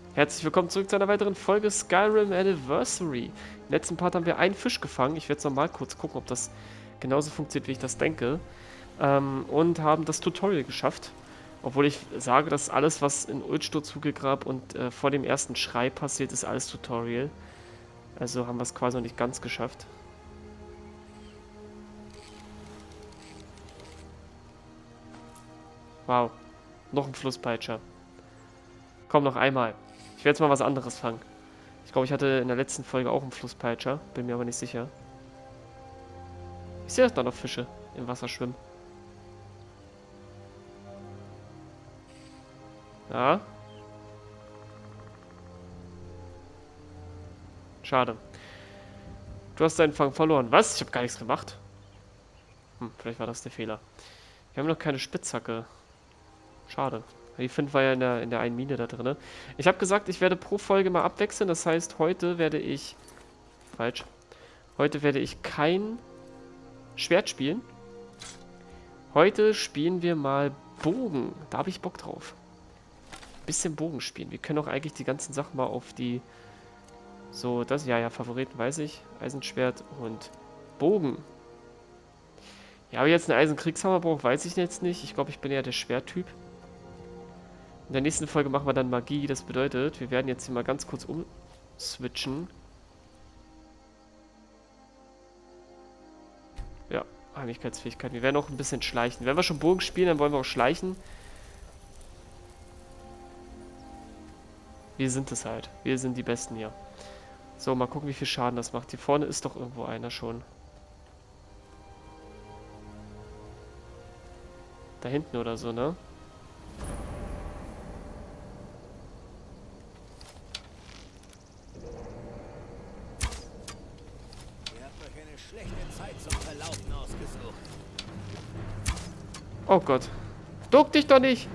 Herzlich willkommen zurück zu einer weiteren Folge Skyrim Anniversary. Im letzten Part haben wir einen Fisch gefangen. Ich werde jetzt nochmal kurz gucken, ob das genauso funktioniert, wie ich das denke. Und haben das Tutorial geschafft. Obwohl ich sage, dass alles, was in Uldsturz, Hügelgrab und vor dem ersten Schrei passiert, ist alles Tutorial. Also haben wir es quasi noch nicht ganz geschafft. Wow. Noch ein Flusspeitscher. Komm, noch einmal. Ich werde jetzt mal was anderes fangen. Ich glaube, ich hatte in der letzten Folge auch einen Flusspeitscher. Bin mir aber nicht sicher. Ich sehe da noch Fische im Wasser schwimmen. Ja. Schade. Du hast deinen Fang verloren. Was? Ich habe gar nichts gemacht. Vielleicht war das der Fehler. Wir haben noch keine Spitzhacke. Schade. Die 5 war ja in der einen Mine da drin. Ich habe gesagt, ich werde pro Folge mal abwechseln. Das heißt, heute werde ich... Falsch. Heute werde ich kein Schwert spielen. Heute spielen wir mal Bogen. Da habe ich Bock drauf. Bisschen Bogen spielen. Wir können auch eigentlich die ganzen Sachen mal auf die... So, das... Ja, Favoriten weiß ich. Eisenschwert und Bogen. Ja, aber jetzt einen Eisenkriegshammer brauche, weiß ich jetzt nicht. Ich glaube, ich bin eher der Schwerttyp. In der nächsten Folge machen wir dann Magie. Das bedeutet, wir werden jetzt hier mal ganz kurz umswitchen. Ja, Heimlichkeitsfähigkeit. Wir werden auch ein bisschen schleichen. Wenn wir schon Bogen spielen, dann wollen wir auch schleichen. Wir sind es halt. Wir sind die Besten hier. So, mal gucken, wie viel Schaden das macht. Hier vorne ist doch irgendwo einer schon. Da hinten oder so, ne? Oh Gott. Duck dich doch nicht!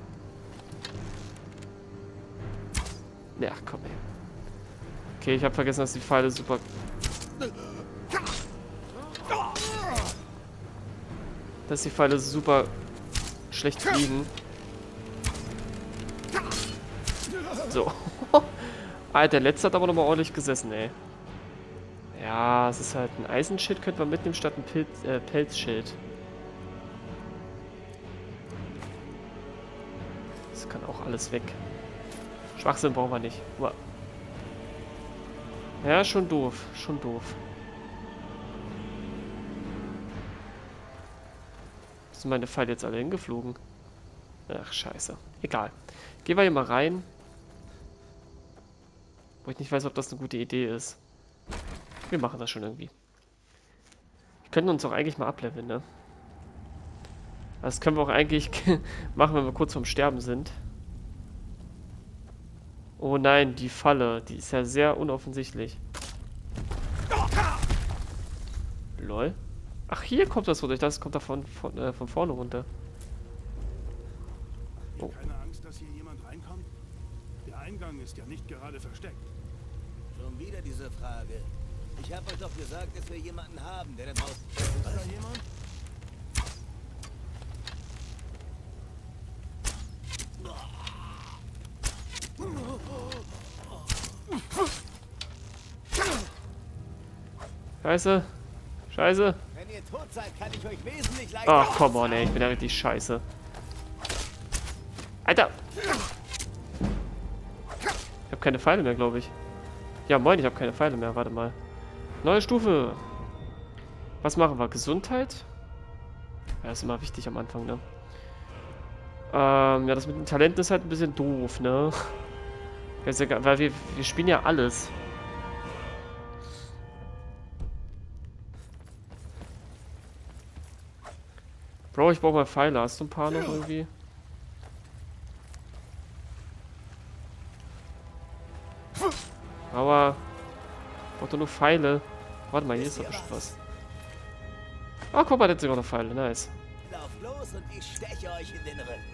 Ja, komm her. Okay, ich habe vergessen, dass die Pfeile super... Dass die Pfeile super schlecht fliegen. So. Alter, der letzte hat aber nochmal ordentlich gesessen, ey. Ja, es ist halt ein Eisenschild, könnte man mitnehmen statt ein Pelzschild. Das kann auch alles weg. Schwachsinn brauchen wir nicht. Uah. Ja, schon doof. Schon doof. Sind meine Pfeile jetzt alle hingeflogen? Ach, scheiße. Egal. Gehen wir hier mal rein. Wo ich nicht weiß, ob das eine gute Idee ist. Wir machen das schon irgendwie. Wir könnten uns auch eigentlich mal ableveln, ne? Das können wir auch eigentlich machen, wenn wir kurz vorm Sterben sind. Oh nein, die Falle. Die ist ja sehr unoffensichtlich. Lol. Ach, hier kommt das runter. Ich dachte, das kommt da von vorne runter. Oh. Keine Angst, dass hier jemand reinkommt? Der Eingang ist ja nicht gerade versteckt. Schon wieder diese Frage. Ich habe euch doch gesagt, dass wir jemanden haben, der da draußen... Ist da jemand? Scheiße. Scheiße. Wenn ihr tot seid, kann ich euch wesentlich leichter... Ach, komm on, ey. Ich bin ja richtig scheiße. Alter. Ich habe keine Pfeile mehr, glaube ich. Ja, moin, ich habe keine Pfeile mehr. Warte mal. Neue Stufe. Was machen wir? Gesundheit? Ja, ist immer wichtig am Anfang, ne? Ja, das mit den Talenten ist halt ein bisschen doof, ne? Weil wir spielen ja alles. Bro, ich brauche mal Pfeile. Hast du ein paar noch irgendwie? Aber... Ich brauche doch nur Pfeile. Warte mal, hier ist doch bestimmt was. Oh, guck mal, der hat sogar noch Pfeile. Nice. Lauft los und ich steche euch in den Rücken.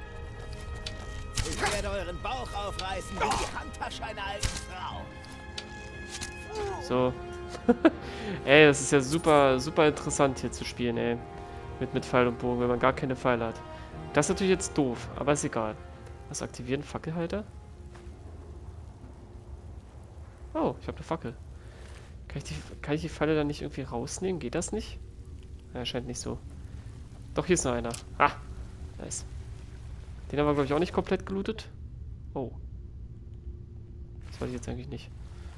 Ich werde euren Bauch aufreißen wie die Handtasche einer alten Frau. So. Ey, das ist ja super, super interessant hier zu spielen, ey. Mit Pfeil und Bogen, wenn man gar keine Pfeile hat. Das ist natürlich jetzt doof, aber ist egal. Was aktivieren? Fackelhalter? Oh, ich habe eine Fackel. Kann ich die Falle dann nicht irgendwie rausnehmen? Geht das nicht? Ja, scheint nicht so. Doch, hier ist noch einer. Ah, nice. Den haben wir, glaube ich, auch nicht komplett gelootet. Oh. Das wollte ich jetzt eigentlich nicht.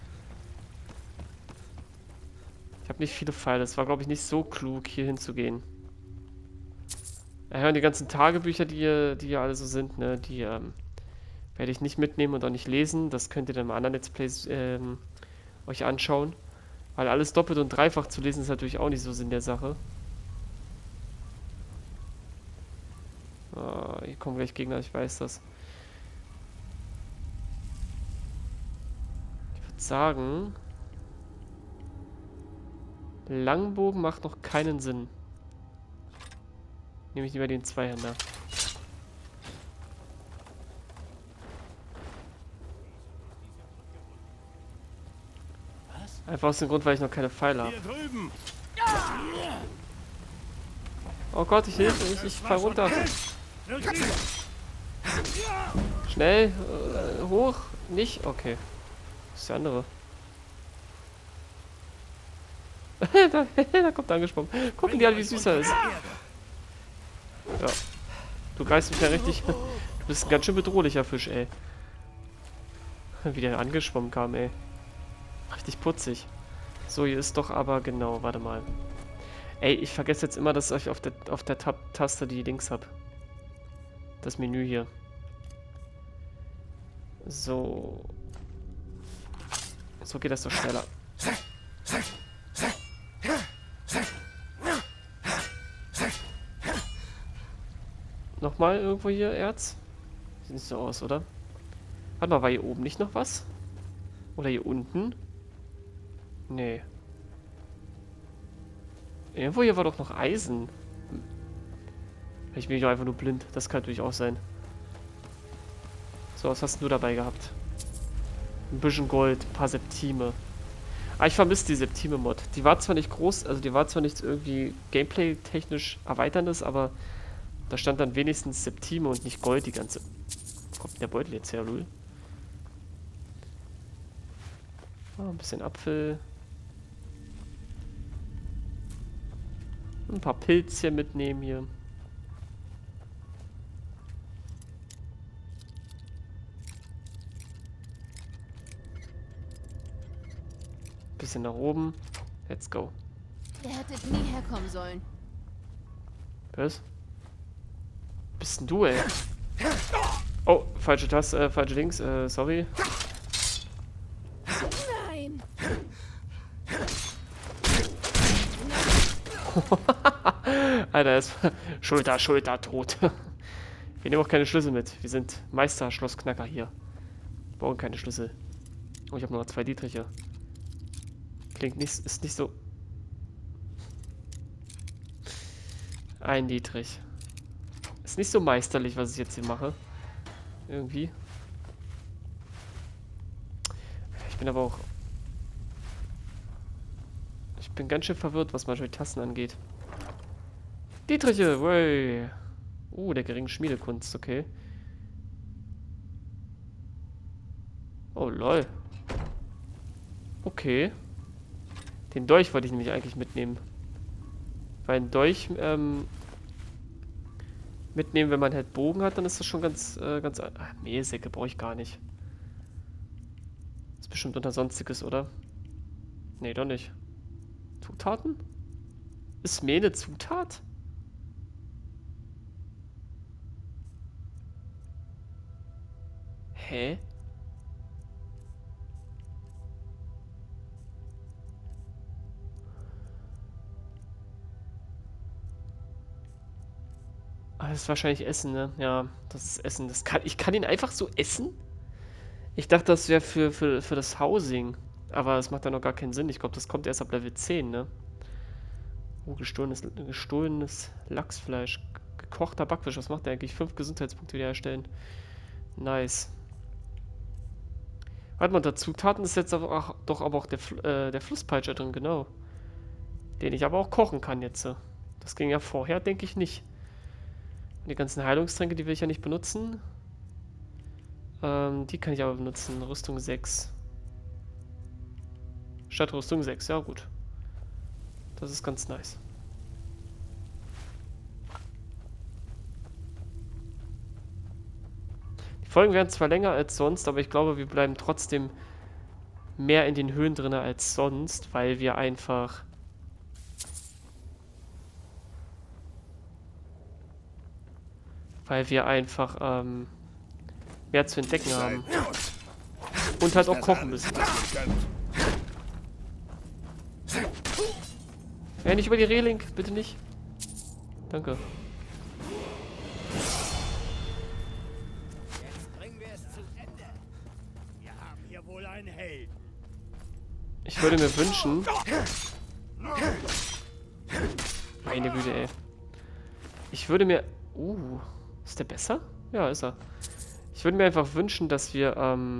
Ich habe nicht viele Pfeile. Es war, glaube ich, nicht so klug, hier hinzugehen. Ja, und die ganzen Tagebücher, die hier alle so sind, ne, die werde ich nicht mitnehmen und auch nicht lesen. Das könnt ihr dann im anderen Let's Plays euch anschauen. Weil alles doppelt und dreifach zu lesen ist natürlich auch nicht so Sinn der Sache. Ah, hier kommen gleich Gegner, ich weiß das. Ich würde sagen, Langbogen macht noch keinen Sinn. Nehme ich lieber den Zweihänder. Einfach aus dem Grund, weil ich noch keine Pfeile habe. Hier drüben. Oh Gott, ich hilfe, ich fall runter. Schnell, hoch, nicht? Okay. Das ist der andere. da kommt er angesprungen. Gucken die alle, wie süß er ist. Ja. Du greifst mich ja richtig. Du bist ein ganz schön bedrohlicher Fisch, ey. Wie der angeschwommen kam, ey. Richtig putzig. So, hier ist doch aber genau, warte mal. Ey, ich vergesse jetzt immer, dass ich auf der Tab-Taste die Links habe. Das Menü hier. So. So geht das doch schneller. Nochmal irgendwo hier Erz? Sieht nicht so aus, oder? Warte mal, war hier oben nicht noch was? Oder hier unten? Nee. Irgendwo hier war doch noch Eisen. Ich bin doch einfach nur blind. Das kann natürlich auch sein. So, was hast du dabei gehabt? Ein bisschen Gold, ein paar Septime. Ah, ich vermisse die Septime-Mod. Die war zwar nicht groß, also die war zwar nichts irgendwie gameplay-technisch Erweiterndes, aber da stand dann wenigstens Septime und nicht Gold die ganze... Wo kommt der Beutel jetzt her, Lul? Ah, ein bisschen Apfel. Ein paar Pilzchen mitnehmen hier. Bisschen nach oben. Let's go. Ihr hättet nie herkommen sollen. Was? Bist denn du, ey? Oh, falsche Taste, falsche Links, sorry. Nein! Alter, ist Schulter, tot. Wir nehmen auch keine Schlüssel mit. Wir sind Meister-Schlossknacker hier. Wir brauchen keine Schlüssel. Oh, ich habe noch 2 Dietriche. Klingt nicht, ist nicht so... Ein Dietrich. Ist nicht so meisterlich, was ich jetzt hier mache. Irgendwie. Ich bin aber auch... Ich bin ganz schön verwirrt, was manchmal die Tasten angeht. Dietriche, wey. Der geringen Schmiedekunst, okay. Oh, lol. Okay. Den Dolch wollte ich nämlich eigentlich mitnehmen. Weil ein Dolch, mitnehmen, wenn man halt Bogen hat, dann ist das schon ganz... Mehlsäcke brauche ich gar nicht. Ist bestimmt unter Sonstiges, oder? Nee, doch nicht. Zutaten? Ist Mehl eine Zutat? Hä? Ah, das ist wahrscheinlich Essen, ne? Ja, das ist Essen. Ich kann ihn einfach so essen? Ich dachte, das wäre für das Housing. Aber das macht ja noch gar keinen Sinn. Ich glaube, das kommt erst ab Level 10, ne? Oh, gestohlenes Lachsfleisch. Gekochter Backfisch. Was macht der eigentlich? 5 Gesundheitspunkte wiederherstellen. Nice. Warte mal, unter Zutaten ist jetzt aber auch der Flusspeitscher drin, genau. Den ich aber auch kochen kann jetzt. Das ging ja vorher, denke ich, nicht. Und die ganzen Heilungstränke, die will ich ja nicht benutzen. Die kann ich aber benutzen. Rüstung 6. Statt Rüstung 6. Ja, gut. Das ist ganz nice. Die Folgen werden zwar länger als sonst, aber ich glaube, wir bleiben trotzdem mehr in den Höhen drin als sonst, weil wir einfach mehr zu entdecken haben. Und halt auch kochen müssen. Ja, nicht über die Reling, bitte nicht. Danke. Jetzt bringen wir es zu Ende. Wir haben hier wohl einen Helden. Ich würde mir wünschen... Meine Güte, ey. Ich würde mir... ist der besser? Ja, ist er. Ich würde mir einfach wünschen, dass wir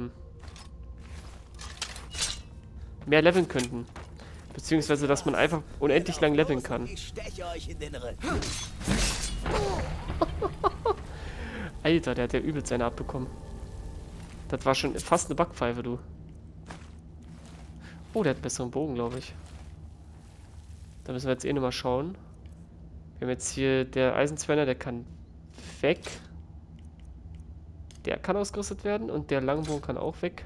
mehr leveln könnten. Beziehungsweise, dass man einfach unendlich lang leveln kann. Ich steche euch in den Rücken. Alter, der hat ja übelst seine abbekommen. Das war schon fast eine Backpfeife, du. Oh, der hat besseren Bogen, glaube ich. Da müssen wir jetzt eh nochmal schauen. Wir haben jetzt hier der Eisenzwerner, der kann weg. Der kann ausgerüstet werden und der Langbogen kann auch weg.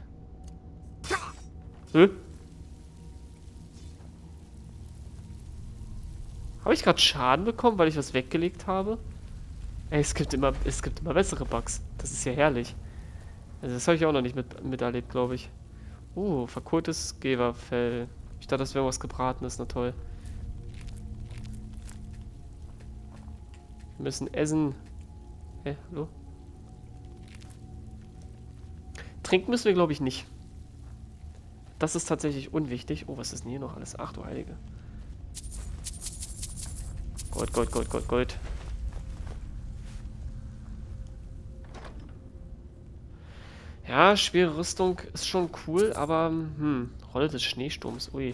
Habe ich gerade Schaden bekommen, weil ich was weggelegt habe? Ey, es gibt immer bessere Bugs. Das ist ja herrlich. Also das habe ich auch noch nicht miterlebt, glaube ich. Verkohltes Geberfell. Ich dachte, das wäre was Gebratenes. Na toll. Wir müssen essen. Hä, hallo? Trinken müssen wir, glaube ich, nicht. Das ist tatsächlich unwichtig. Oh, was ist denn hier noch alles? Ach du Heilige. Gold, Gold, Gold, Gold, Gold. Ja, schwere Rüstung ist schon cool, aber Rolle des Schneesturms, ui.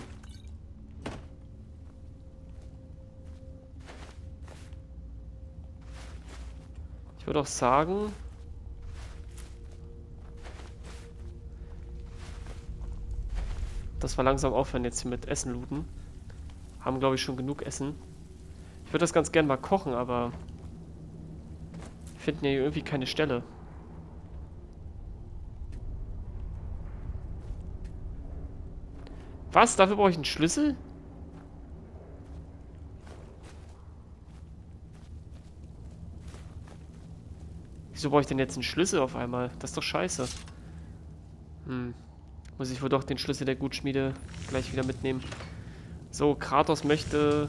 Ich würde auch sagen, dass wir langsam aufhören jetzt hier mit Essen looten. Haben, glaube ich, schon genug Essen. Ich würde das ganz gern mal kochen, aber wir finden ja hier irgendwie keine Stelle. Was? Dafür brauche ich einen Schlüssel? Wieso brauche ich denn jetzt einen Schlüssel auf einmal? Das ist doch scheiße. Muss ich wohl doch den Schlüssel der Gutschmiede gleich wieder mitnehmen. So, Kratos möchte...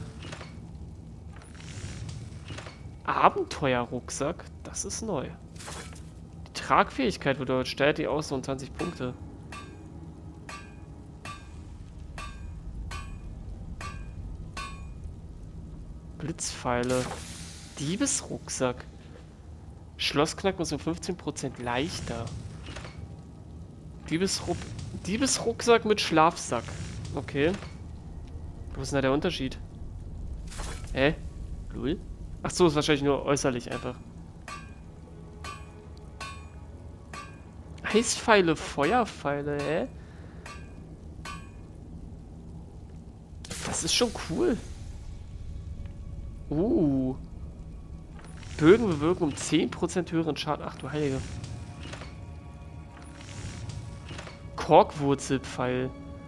Abenteuerrucksack? Das ist neu. Die Tragfähigkeit bedeutet, stellt die aus, so 20 Punkte. Blitzpfeile. Diebesrucksack. Schlossknacken ist um 15% leichter. Diebesrucksack mit Schlafsack. Okay. Wo ist denn da der Unterschied? Lul? Ach so, ist wahrscheinlich nur äußerlich einfach. Eispfeile, Feuerpfeile, Das ist schon cool. Bögen bewirken um 10% höheren Schaden. Ach du Heilige. Korkwurzelpfeil.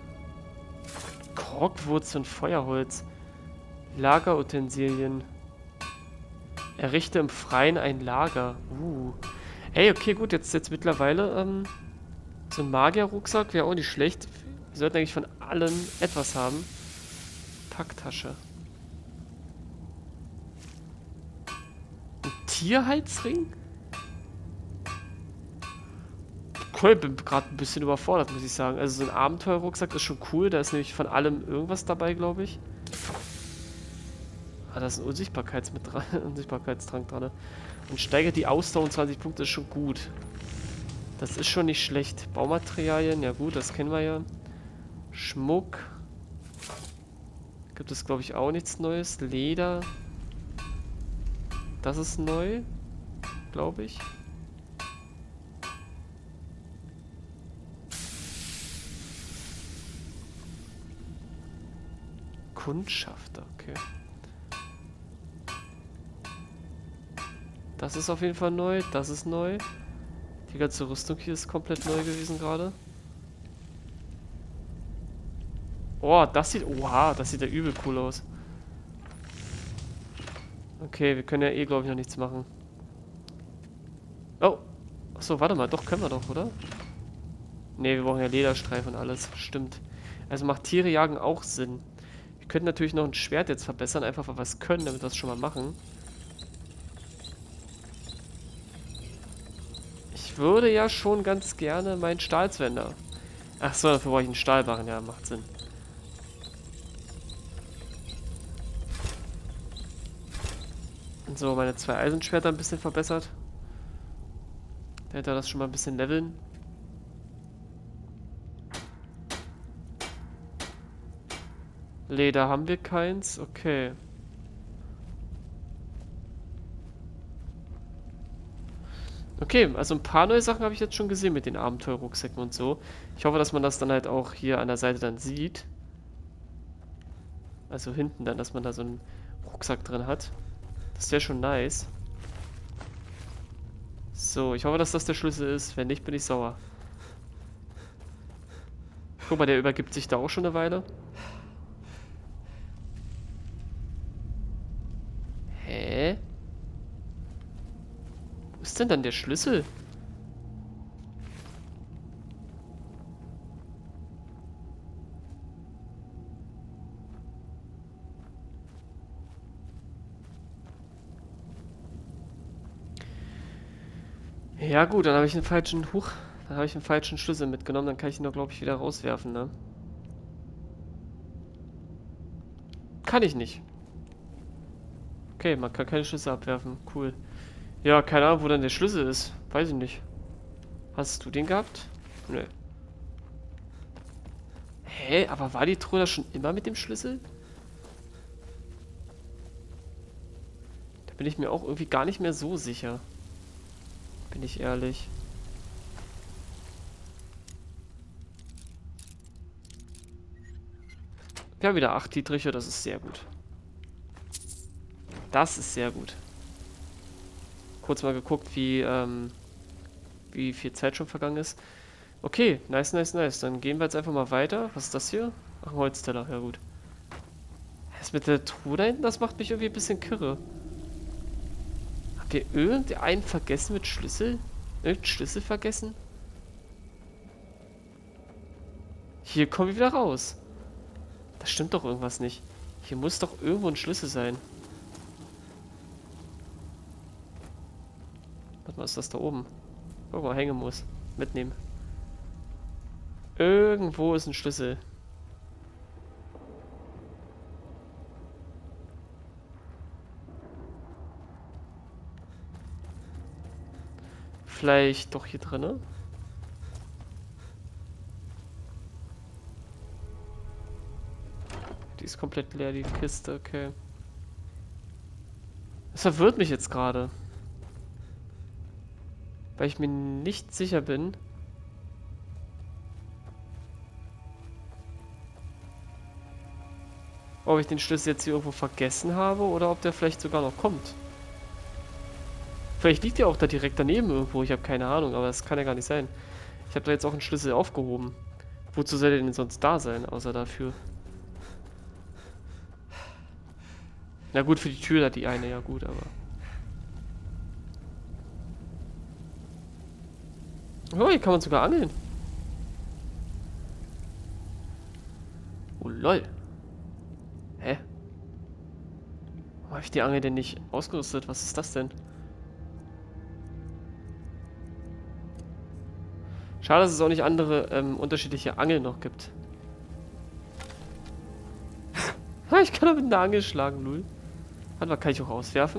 Korkwurzel und Feuerholz. Lagerutensilien. Errichte im Freien ein Lager. Ey, okay, gut, jetzt mittlerweile, so ein Magierrucksack wäre auch nicht schlecht. Wir sollten eigentlich von allem etwas haben. Packtasche. Ein Tierheitsring? Cool, bin gerade ein bisschen überfordert, muss ich sagen. Also so ein Abenteuerrucksack ist schon cool. Da ist nämlich von allem irgendwas dabei, glaube ich. Da ist ein Unsichtbarkeitstrank dran. Und steigert die Ausdauer um 20 Punkte, ist schon gut. Das ist schon nicht schlecht. Baumaterialien, ja gut, das kennen wir ja. Schmuck. Gibt es, glaube ich, auch nichts Neues. Leder. Das ist neu, glaube ich. Kundschafter, okay. Das ist auf jeden Fall neu, das ist neu. Die ganze Rüstung hier ist komplett neu gewesen gerade. Oh, das sieht... Oha, das sieht ja übel cool aus. Okay, wir können ja eh, glaube ich, noch nichts machen. Oh. Achso, warte mal. Doch, können wir doch, oder? Ne, wir brauchen ja Lederstreifen und alles. Stimmt. Also macht Tiere jagen auch Sinn. Wir könnten natürlich noch ein Schwert jetzt verbessern. Einfach, weil wir es können, damit wir das schon mal machen. Ich würde ja schon ganz gerne meinen Stahlzwender. Achso, dafür brauche ich einen Stahlbarren. Ja, macht Sinn. So, meine 2 Eisenschwerter ein bisschen verbessert. Der hätte das schon mal ein bisschen leveln. Leder haben wir keins, okay. Okay, also ein paar neue Sachen habe ich jetzt schon gesehen mit den Abenteuerrucksäcken und so. Ich hoffe, dass man das dann halt auch hier an der Seite dann sieht. Also hinten dann, dass man da so einen Rucksack drin hat. Das wäre schon nice. So, ich hoffe, dass das der Schlüssel ist. Wenn nicht, bin ich sauer. Guck mal, der übergibt sich da auch schon eine Weile. Hä? Wo ist denn dann der Schlüssel? Ja gut, dann habe ich einen falschen dann habe ich einen falschen Schlüssel mitgenommen, dann kann ich ihn doch, glaube ich, wieder rauswerfen, ne? Kann ich nicht. Okay, man kann keine Schlüssel abwerfen. Cool. Ja, keine Ahnung, wo dann der Schlüssel ist. Weiß ich nicht. Hast du den gehabt? Nö. Hä? Aber war die Truhe da schon immer mit dem Schlüssel? Da bin ich mir auch irgendwie gar nicht mehr so sicher. Bin ich ehrlich. Wir haben wieder 8 Dietriche, das ist sehr gut. Das ist sehr gut. Kurz mal geguckt, wie viel Zeit schon vergangen ist. Okay, nice, nice, nice. Dann gehen wir jetzt einfach mal weiter. Was ist das hier? Ach, ein Holzteller, ja gut. Das mit der Truhe da hinten, das macht mich irgendwie ein bisschen kirre. Habt ihr irgendeinen vergessen mit Schlüssel? Irgendeinen Schlüssel vergessen? Hier kommen wir wieder raus. Da stimmt doch irgendwas nicht. Hier muss doch irgendwo ein Schlüssel sein. Warte mal, ist das da oben? Guck mal, hängen muss. Mitnehmen. Irgendwo ist ein Schlüssel. Vielleicht doch hier drinne? Die ist komplett leer, die Kiste, okay. Das verwirrt mich jetzt gerade. Weil ich mir nicht sicher bin. Ob ich den Schlüssel jetzt hier irgendwo vergessen habe oder ob der vielleicht sogar noch kommt. Vielleicht liegt der auch da direkt daneben irgendwo, ich habe keine Ahnung, aber das kann ja gar nicht sein. Ich habe da jetzt auch einen Schlüssel aufgehoben. Wozu soll der denn sonst da sein, außer dafür? Na gut, für die Tür da die eine, ja gut, aber... Oh, hier kann man sogar angeln. Oh, lol. Hä? Warum habe ich die Angel denn nicht ausgerüstet? Was ist das denn? Schade, dass es auch nicht andere, unterschiedliche Angeln noch gibt. Ha, ich kann da mit einer Angel schlagen, lul. Warte mal, kann ich auch auswerfen?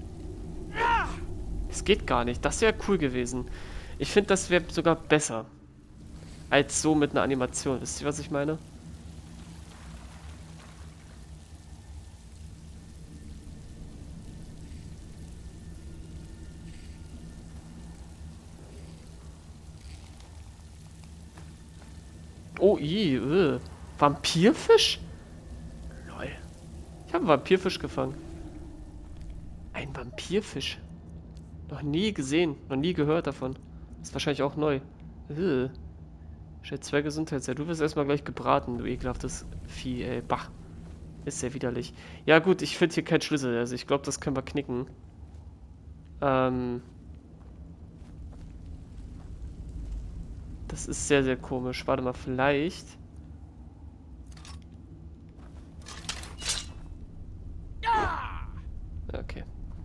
Es geht gar nicht. Das wäre cool gewesen. Ich finde, das wäre sogar besser. Als so mit einer Animation. Wisst ihr, was ich meine? Oh, Vampirfisch? Lol. Ich habe einen Vampirfisch gefangen. Ein Vampirfisch? Noch nie gesehen, noch nie gehört davon. Ist wahrscheinlich auch neu. Stellt 2 Gesundheitswert. Du wirst erstmal gleich gebraten, du ekelhaftes Vieh, ey. Bach. Ist sehr widerlich. Ja gut, ich finde hier keinen Schlüssel. Also ich glaube, das können wir knicken. Das ist sehr, sehr komisch. Warte mal, vielleicht... Okay.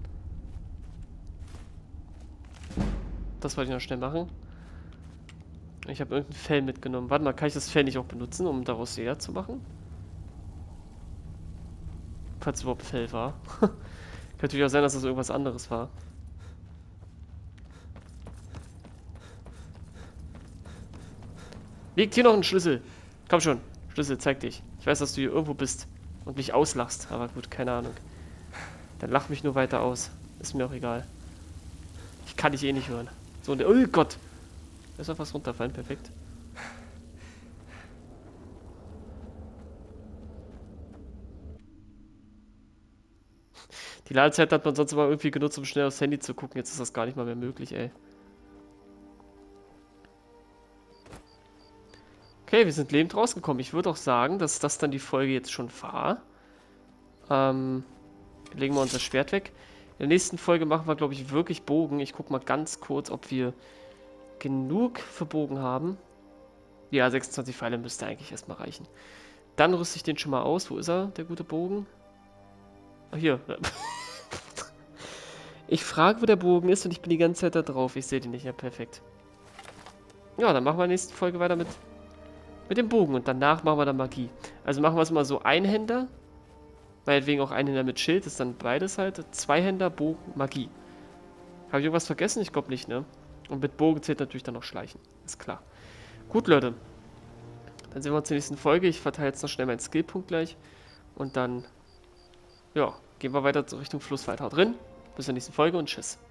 Das wollte ich noch schnell machen. Ich habe irgendein Fell mitgenommen. Warte mal, kann ich das Fell nicht auch benutzen, um daraus Leder zu machen? Falls es überhaupt Fell war. Könnte natürlich auch sein, dass das irgendwas anderes war. Liegt hier noch ein Schlüssel? Komm schon, Schlüssel, zeig dich. Ich weiß, dass du hier irgendwo bist und mich auslachst, aber gut, keine Ahnung. Dann lach mich nur weiter aus. Ist mir auch egal. Ich kann dich eh nicht hören. So, und oh Gott! Da ist noch was runterfallen, perfekt. Die Ladezeit hat man sonst immer irgendwie genutzt, um schnell aufs Handy zu gucken. Jetzt ist das gar nicht mal mehr möglich, ey. Okay, wir sind lebend rausgekommen. Ich würde auch sagen, dass das dann die Folge jetzt schon war. Legen wir unser Schwert weg. In der nächsten Folge machen wir, glaube ich, wirklich Bogen. Ich gucke mal ganz kurz, ob wir genug für Bogen haben. Ja, 26 Pfeile müsste eigentlich erstmal reichen. Dann rüste ich den schon mal aus. Wo ist er, der gute Bogen? Ach, hier. Ich frage, wo der Bogen ist und ich bin die ganze Zeit da drauf. Ich sehe den nicht. Ja, perfekt. Ja, dann machen wir in der nächsten Folge weiter mit dem Bogen. Und danach machen wir dann Magie. Also machen wir es mal so Einhänder. Meinetwegen auch Einhänder mit Schild. Ist dann beides halt. Zweihänder, Bogen, Magie. Habe ich irgendwas vergessen? Ich glaube nicht, ne? Und mit Bogen zählt natürlich dann noch Schleichen. Ist klar. Gut, Leute. Dann sehen wir uns in der nächsten Folge. Ich verteile jetzt noch schnell meinen Skillpunkt gleich. Und dann, ja, gehen wir weiter Richtung Flusswald. Haut drin. Bis zur nächsten Folge und tschüss.